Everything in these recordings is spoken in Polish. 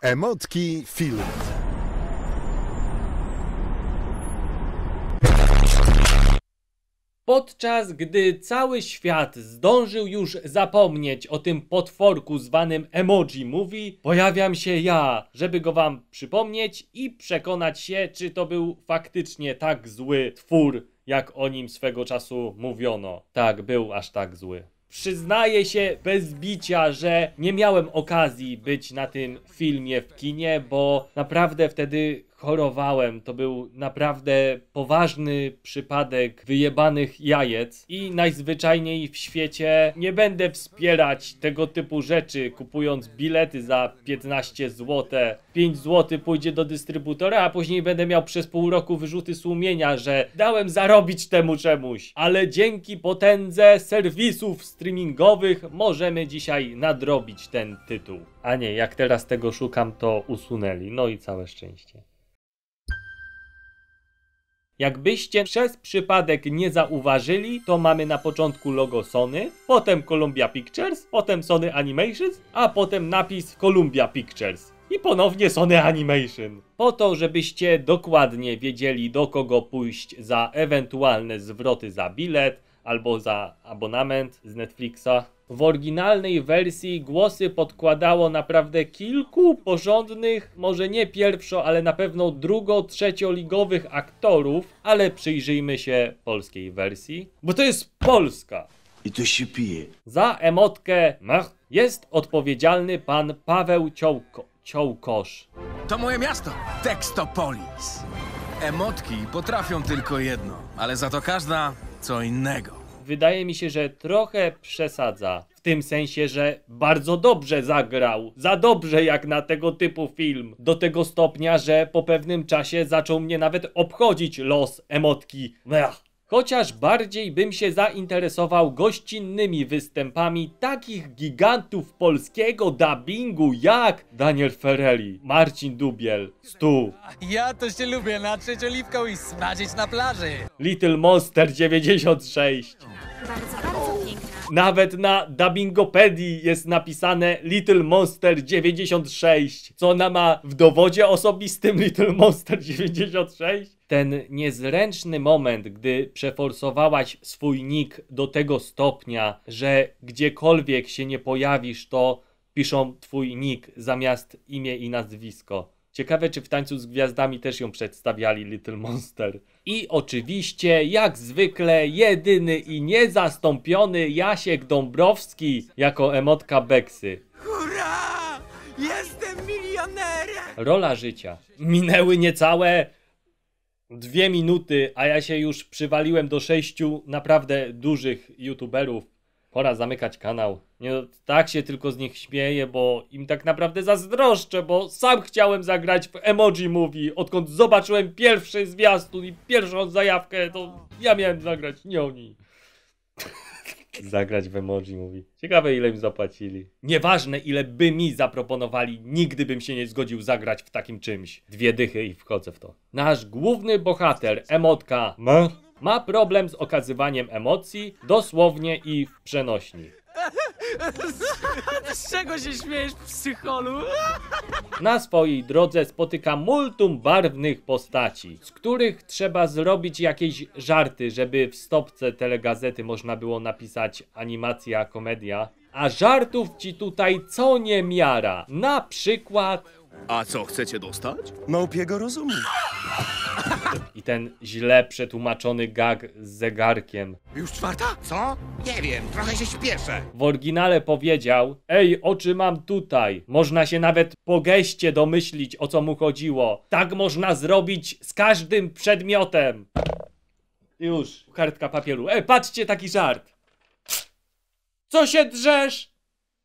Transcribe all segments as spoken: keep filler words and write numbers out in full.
Emotki Film. Podczas gdy cały świat zdążył już zapomnieć o tym potworku zwanym Emoji Movie, pojawiam się ja, żeby go wam przypomnieć i przekonać się, czy to był faktycznie tak zły twór, jak o nim swego czasu mówiono. Tak, był aż tak zły. Przyznaję się bez bicia, że nie miałem okazji być na tym filmie w kinie, bo naprawdę wtedy chorowałem. To był naprawdę poważny przypadek wyjebanych jajec i najzwyczajniej w świecie nie będę wspierać tego typu rzeczy, kupując bilety za piętnaście złotych. pięć złotych pójdzie do dystrybutora, a później będę miał przez pół roku wyrzuty sumienia, że dałem zarobić temu czemuś. Ale dzięki potędze serwisów streamingowych możemy dzisiaj nadrobić ten tytuł. A nie, jak teraz tego szukam, to usunęli. No i całe szczęście. Jakbyście przez przypadek nie zauważyli, to mamy na początku logo Sony, potem Columbia Pictures, potem Sony Animations, a potem napis Columbia Pictures. I ponownie Sony Animation. Po to, żebyście dokładnie wiedzieli, do kogo pójść za ewentualne zwroty za bilet albo za abonament z Netflixa. W oryginalnej wersji głosy podkładało naprawdę kilku porządnych, może nie pierwszo, ale na pewno drugo, trzecioligowych aktorów, ale przyjrzyjmy się polskiej wersji, bo to jest Polska. I to się pije. Za emotkę mech jest odpowiedzialny pan Paweł Ciołko, Ciołkosz. To moje miasto, Tekstopolis. Emotki potrafią tylko jedno, ale za to każda co innego. Wydaje mi się, że trochę przesadza. W tym sensie, że bardzo dobrze zagrał. Za dobrze jak na tego typu film. Do tego stopnia, że po pewnym czasie zaczął mnie nawet obchodzić los emotki. Ech. Chociaż bardziej bym się zainteresował gościnnymi występami takich gigantów polskiego dubbingu jak Daniel Ferrelli, Marcin Dubiel, Stu. Ja to się lubię natrzeć oliwką i smażyć na plaży. Little Monster dziewięćdziesiąt sześć. Bardzo, bardzo piękna. Nawet na dubbingopedii jest napisane Little Monster dziewięćdziesiąt sześć. Co ona ma w dowodzie osobistym Little Monster dziewięćdziesiąt sześć? Ten niezręczny moment, gdy przeforsowałaś swój nick do tego stopnia, że gdziekolwiek się nie pojawisz, to piszą twój nick zamiast imię i nazwisko. Ciekawe, czy w Tańcu z Gwiazdami też ją przedstawiali Little Monster. I oczywiście, jak zwykle, jedyny i niezastąpiony Jasiek Dąbrowski jako emotka Beksy. Hurra! Jestem milionerem! Rola życia. Minęły niecałe dwie minuty, a ja się już przywaliłem do sześciu naprawdę dużych youtuberów. Pora zamykać kanał. Nie, tak się tylko z nich śmieję, bo im tak naprawdę zazdroszczę, bo sam chciałem zagrać w Emoji Movie. Odkąd zobaczyłem pierwszy zwiastun i pierwszą zajawkę, to ja miałem zagrać, nie oni. Zagrać w Emoji Movie. Ciekawe, ile im zapłacili. Nieważne, ile by mi zaproponowali, nigdy bym się nie zgodził zagrać w takim czymś. Dwie dychy i wchodzę w to. Nasz główny bohater, emotka ma, ma problem z okazywaniem emocji, dosłownie i w przenośni. Z czego się śmiejesz, psycholu? Na swojej drodze spotyka multum barwnych postaci, z których trzeba zrobić jakieś żarty, żeby w stopce telegazety można było napisać animacja, komedia. A żartów ci tutaj co niemiara. Na przykład... A co chcecie dostać? Małpiego rozumu. I ten źle przetłumaczony gag z zegarkiem. Już czwarta? Co? Nie wiem, trochę się śpieszę. W oryginale powiedział: ej, oczy mam tutaj. Można się nawet po geście domyślić, o co mu chodziło. Tak można zrobić z każdym przedmiotem. Już, kartka papieru. Ej, patrzcie, taki żart. Co się drzesz?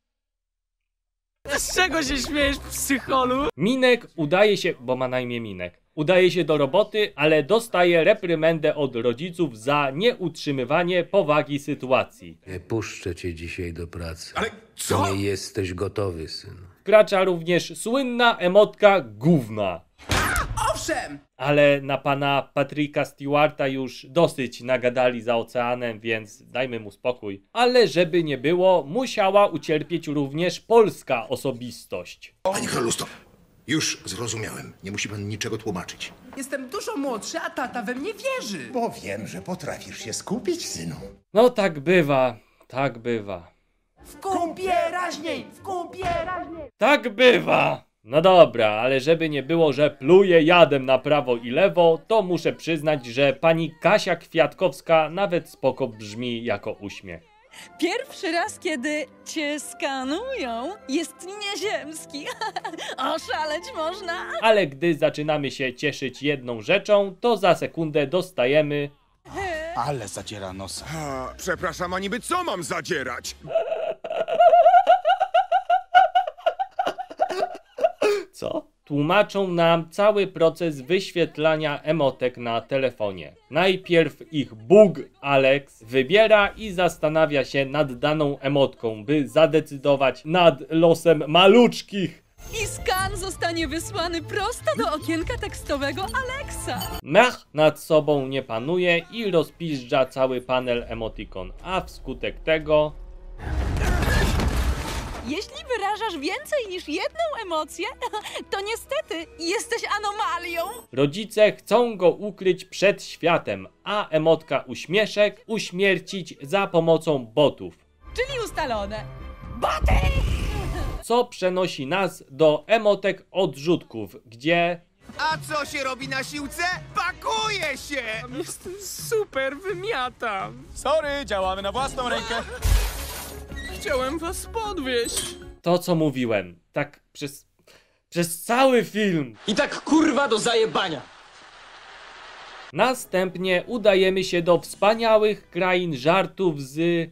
Z czego się śmiejesz, psycholu? Minek udaje się, bo ma na imię Minek, udaje się do roboty, ale dostaje reprymendę od rodziców za nieutrzymywanie powagi sytuacji. Nie puszczę cię dzisiaj do pracy. Ale co? Nie jesteś gotowy, synu. Wkracza również słynna emotka gówna. Owszem! Ale na pana Patricka Stewarta już dosyć nagadali za oceanem, więc dajmy mu spokój. Ale żeby nie było, musiała ucierpieć również polska osobistość. Panie Kalusto, Już zrozumiałem. Nie musi pan niczego tłumaczyć. Jestem dużo młodszy, a tata we mnie wierzy. Bo wiem, że potrafisz się skupić, synu. No tak bywa, tak bywa. W kupie raźniej, w kupie raźniej. Tak bywa! No dobra, ale żeby nie było, że pluję jadem na prawo i lewo, to muszę przyznać, że pani Kasia Kwiatkowska nawet spoko brzmi jako uśmiech. Pierwszy raz, kiedy cię skanują, jest nieziemski. Oszaleć można. Ale gdy zaczynamy się cieszyć jedną rzeczą, to za sekundę dostajemy... Ale zadziera nosa. A, przepraszam, a niby co mam zadzierać? Co? Tłumaczą nam cały proces wyświetlania emotek na telefonie. Najpierw ich Bóg Alex wybiera i zastanawia się nad daną emotką, by zadecydować nad losem maluczkich. I skan zostanie wysłany prosto do okienka tekstowego Alexa. Mech nad sobą nie panuje i rozpiżdża cały panel emotikon, a wskutek tego... Jeśli wyrażasz więcej niż jedną emocję, to niestety jesteś anomalią. Rodzice chcą go ukryć przed światem, a emotka uśmieszek uśmiercić za pomocą botów. Czyli ustalone. Boty! Co przenosi nas do emotek odrzutków, gdzie... A co się robi na siłce? Pakuje się! Jestem super, wymiatam. Sorry, działamy na własną rękę. Chciałem was podwieźć. To co mówiłem, tak przez... przez cały film. I tak kurwa do zajebania. Następnie udajemy się do wspaniałych krain żartów z...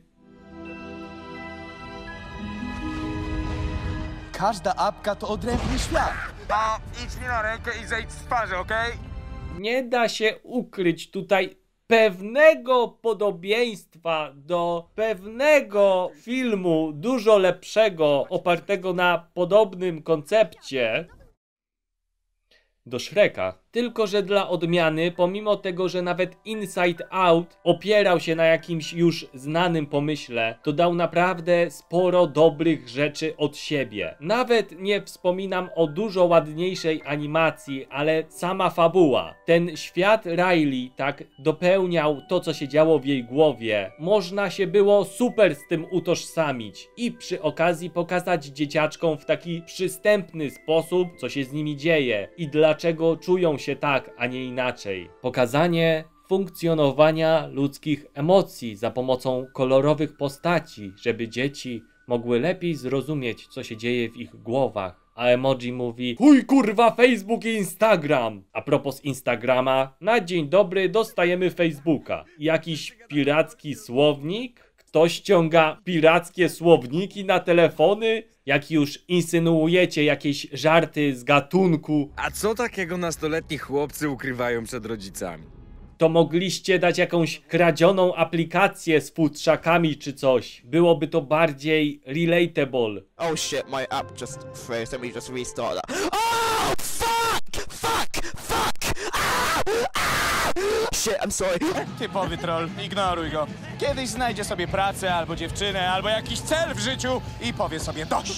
Każda apka to odrębny świat. A idź mi na rękę i zejdź z twarzy, okej? Okay? Nie da się ukryć tutaj pewnego podobieństwa do pewnego filmu dużo lepszego, opartego na podobnym koncepcie, do Shreka. Tylko że dla odmiany, pomimo tego, że nawet Inside Out opierał się na jakimś już znanym pomyśle, to dał naprawdę sporo dobrych rzeczy od siebie. Nawet nie wspominam o dużo ładniejszej animacji, ale sama fabuła. Ten świat Riley tak dopełniał to, co się działo w jej głowie. Można się było super z tym utożsamić i przy okazji pokazać dzieciaczkom w taki przystępny sposób, co się z nimi dzieje i dlaczego czują się się tak, a nie inaczej. Pokazanie funkcjonowania ludzkich emocji za pomocą kolorowych postaci, żeby dzieci mogły lepiej zrozumieć, co się dzieje w ich głowach. A emoji mówi: chuj kurwa Facebook i Instagram. A propos Instagrama, na dzień dobry dostajemy Facebooka. Jakiś piracki słownik? Kto ściąga pirackie słowniki na telefony? Jak już insynuujecie jakieś żarty z gatunku, A co takiego nastoletni chłopcy ukrywają przed rodzicami? to mogliście dać jakąś kradzioną aplikację z futrzakami czy coś. Byłoby to bardziej relatable. Oh shit, my app just froze. Let me just restart that. Oh fuck! Fuck! Fuck! Ah! Ah! Shit, I'm sorry. Typowy troll, ignoruj go. Kiedyś znajdzie sobie pracę, albo dziewczynę, albo jakiś cel w życiu i powie sobie dość.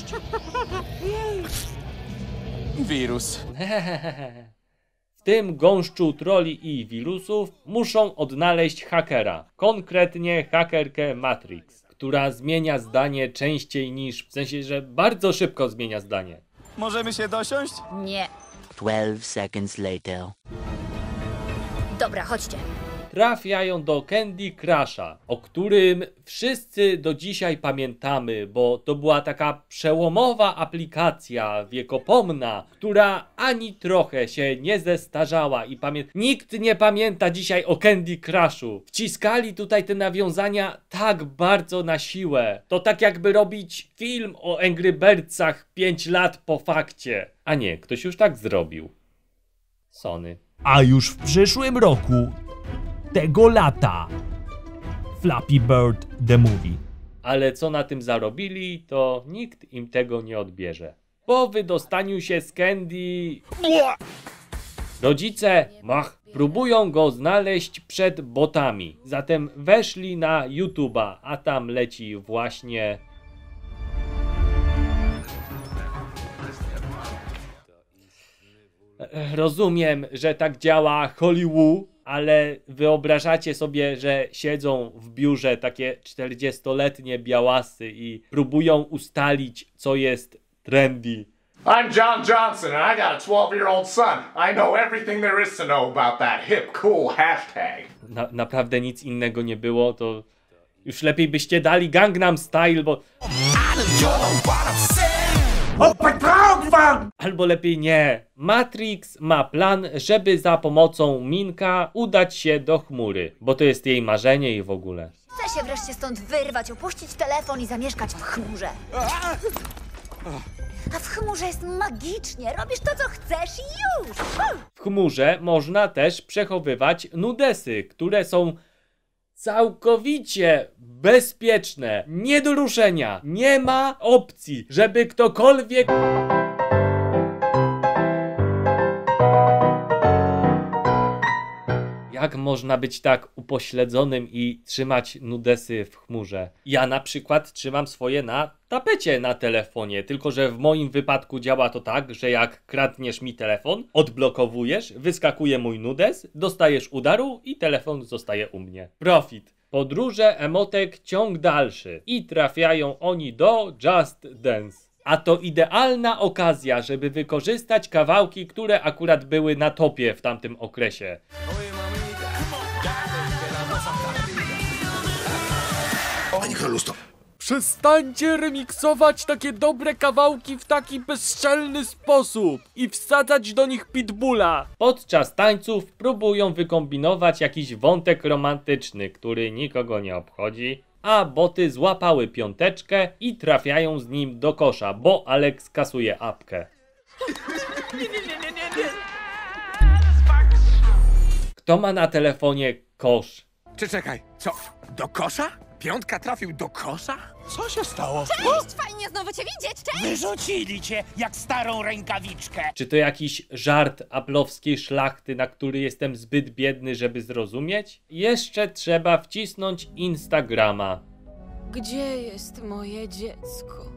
Wirus. W tym gąszczu troli i wirusów muszą odnaleźć hakera. Konkretnie hakerkę Matrix, która zmienia zdanie częściej niż... W sensie, że bardzo szybko zmienia zdanie. Możemy się dosiąść? Nie. Twelve seconds later. Dobra, chodźcie. Trafiają do Candy Crusha, o którym wszyscy do dzisiaj pamiętamy, bo to była taka przełomowa aplikacja wiekopomna, która ani trochę się nie zestarzała i pamię... Nikt nie pamięta dzisiaj o Candy Crushu. Wciskali tutaj te nawiązania tak bardzo na siłę. To tak jakby robić film o Angry Birdsach pięć lat po fakcie. A nie, ktoś już tak zrobił. Sony. A już w przyszłym roku, tego lata, Flappy Bird The Movie. Ale co na tym zarobili, to nikt im tego nie odbierze. Po wydostaniu się z Candy... Rodzice, mach, próbują go znaleźć przed botami. Zatem weszli na YouTube'a, a tam leci właśnie... Rozumiem, że tak działa Hollywood, ale wyobrażacie sobie, że siedzą w biurze takie czterdziestoletnie białasy i próbują ustalić, co jest trendy. I'm John Johnson and I got a twelve-year-old son. I know everything there is to know about that hip, cool hashtag. Na, naprawdę nic innego nie było, to już lepiej byście dali Gangnam Style, bo... Albo lepiej nie. Matrix ma plan, żeby za pomocą Minka udać się do chmury, bo to jest jej marzenie i w ogóle. Chcę się wreszcie stąd wyrwać, opuścić telefon i zamieszkać w chmurze. A w chmurze jest magicznie, robisz to, co chcesz i już! W chmurze można też przechowywać nudesy, które są całkowicie bezpieczne, nie do ruszenia. Nie ma opcji, żeby ktokolwiek... Jak można być tak upośledzonym i trzymać nudesy w chmurze? Ja na przykład trzymam swoje na tapecie na telefonie, tylko że w moim wypadku działa to tak, że jak kradniesz mi telefon, odblokowujesz, wyskakuje mój nudes, dostajesz udaru i telefon zostaje u mnie. Profit. Podróże emotek ciąg dalszy i trafiają oni do Just Dance. A to idealna okazja, żeby wykorzystać kawałki, które akurat były na topie w tamtym okresie. Pani Królu, stop. Przestańcie remiksować takie dobre kawałki w taki bezczelny sposób i wsadzać do nich pitbulla. Podczas tańców próbują wykombinować jakiś wątek romantyczny, który nikogo nie obchodzi, a boty złapały piąteczkę i trafiają z nim do kosza, bo Alex kasuje apkę. Kto ma na telefonie kosz? Czy czekaj, co? Do kosza? Piątka trafił do kosza? Co się stało? Cześć, fajnie znowu cię widzieć, cześć! Wyrzucili cię jak starą rękawiczkę. Czy to jakiś żart aplowskiej szlachty, na który jestem zbyt biedny, żeby zrozumieć? Jeszcze trzeba wcisnąć Instagrama. Gdzie jest moje dziecko?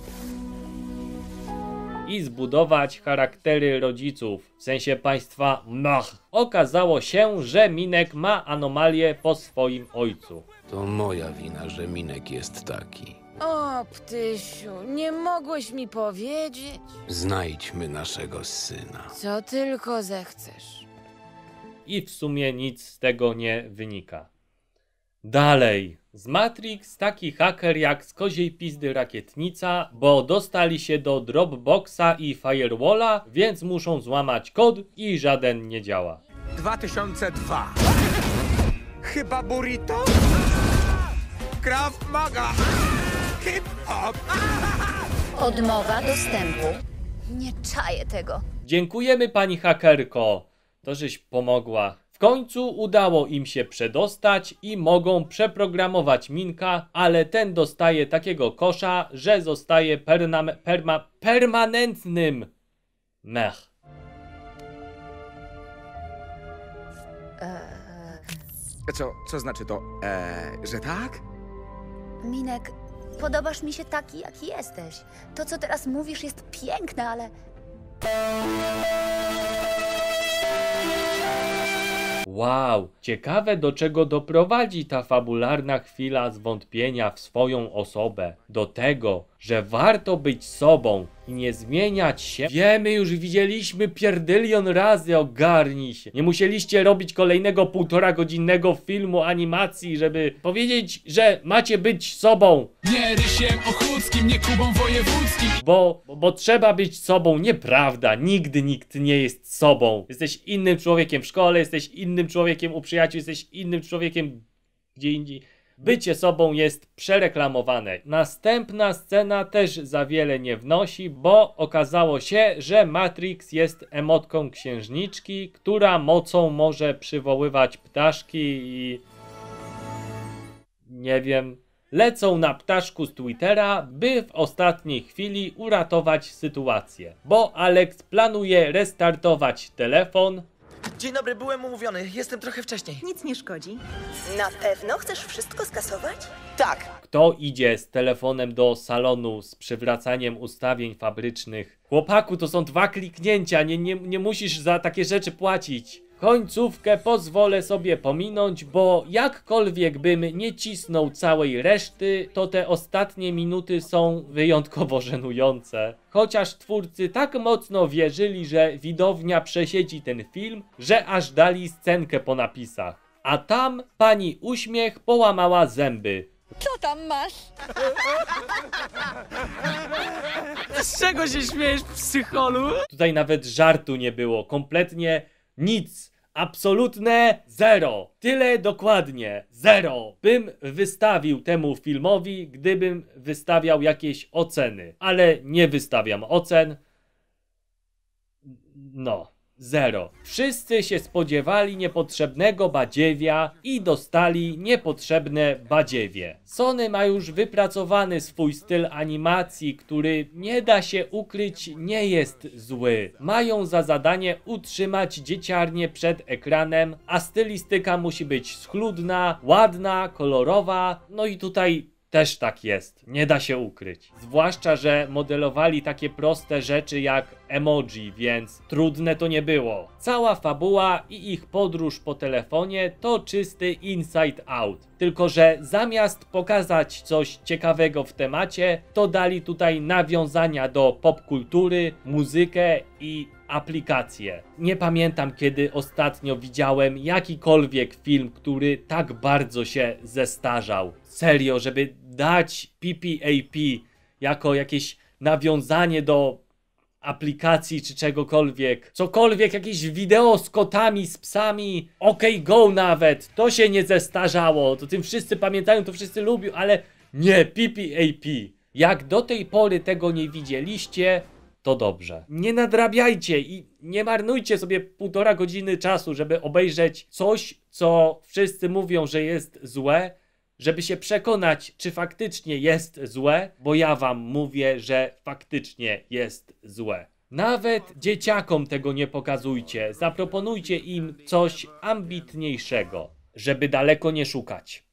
I zbudować charaktery rodziców, w sensie państwa mach. Okazało się, że Minek ma anomalię po swoim ojcu. To moja wina, że Minek jest taki. O, Ptysiu, nie mogłeś mi powiedzieć? Znajdźmy naszego syna. Co tylko zechcesz. I w sumie nic z tego nie wynika. Dalej. Z Matrix taki haker jak z koziej pizdy rakietnica, bo dostali się do Dropboxa i Firewalla, więc muszą złamać kod i żaden nie działa. dwa tysiące dwa. Chyba burrito? Krav Maga. Hip-hop. Odmowa dostępu. Nie czaję tego. Dziękujemy pani hakerko. To żeś pomogła. W końcu udało im się przedostać i mogą przeprogramować Minka, ale ten dostaje takiego kosza, że zostaje perma, perma, permanentnym mech. Eee, Co, co znaczy to, eee, że tak? Minek, podobasz mi się taki, jaki jesteś. To, co teraz mówisz, jest piękne, ale... Wow, ciekawe do czego doprowadzi ta fabularna chwila zwątpienia w swoją osobę. Do tego, że warto być sobą i nie zmieniać się. Wiemy, już widzieliśmy pierdylion razy, ogarnij się. Nie musieliście robić kolejnego półtora godzinnego filmu animacji, żeby powiedzieć, że macie być sobą. Nie Rysiem Ochódzkim, nie Kubą Wojewódzkim. Bo, bo, bo trzeba być sobą, nieprawda. Nigdy nikt nie jest sobą. Jesteś innym człowiekiem w szkole, jesteś innym człowiekiem u przyjaciół, jesteś innym człowiekiem gdzie indziej. Bycie sobą jest przereklamowane. Następna scena też za wiele nie wnosi, bo okazało się, że Matrix jest emotką księżniczki, która mocą może przywoływać ptaszki i... nie wiem... lecą na ptaszku z Twittera, by w ostatniej chwili uratować sytuację. Bo Alex planuje restartować telefon, Dzień dobry, byłem umówiony. Jestem trochę wcześniej. Nic nie szkodzi. Na pewno chcesz wszystko skasować? Tak. Kto idzie z telefonem do salonu z przywracaniem ustawień fabrycznych? Chłopaku, to są dwa kliknięcia, nie, nie, nie musisz za takie rzeczy płacić. Końcówkę pozwolę sobie pominąć, bo jakkolwiek bym nie cisnął całej reszty, to te ostatnie minuty są wyjątkowo żenujące. Chociaż twórcy tak mocno wierzyli, że widownia przesiedzi ten film, że aż dali scenkę po napisach. A tam pani Uśmiech połamała zęby. Co tam masz? Z czego się śmiejesz, psycholu? Tutaj nawet żartu nie było, kompletnie nic. Absolutne zero. Tyle dokładnie. Zero. Bym wystawił temu filmowi, gdybym wystawiał jakieś oceny. Ale nie wystawiam ocen. No. Zero. Wszyscy się spodziewali niepotrzebnego badziewia i dostali niepotrzebne badziewie. Sony ma już wypracowany swój styl animacji, który nie da się ukryć, nie jest zły. Mają za zadanie utrzymać dzieciarnię przed ekranem, a stylistyka musi być schludna, ładna, kolorowa, no i tutaj też tak jest, nie da się ukryć. Zwłaszcza, że modelowali takie proste rzeczy jak emoji, więc trudne to nie było. Cała fabuła i ich podróż po telefonie to czysty inside out. Tylko że zamiast pokazać coś ciekawego w temacie, to dali tutaj nawiązania do popkultury, muzykę i aplikacje. Nie pamiętam, kiedy ostatnio widziałem jakikolwiek film, który tak bardzo się zestarzał. Serio, żeby dać P P A P jako jakieś nawiązanie do aplikacji czy czegokolwiek, cokolwiek, jakieś wideo z kotami, z psami, OK Go nawet, to się nie zestarzało, to tym wszyscy pamiętają, to wszyscy lubią, ale nie, P P A P. Jak do tej pory tego nie widzieliście, to dobrze. Nie nadrabiajcie i nie marnujcie sobie półtora godziny czasu, żeby obejrzeć coś, co wszyscy mówią, że jest złe, żeby się przekonać, czy faktycznie jest złe, bo ja wam mówię, że faktycznie jest złe. Nawet dzieciakom tego nie pokazujcie, zaproponujcie im coś ambitniejszego, żeby daleko nie szukać.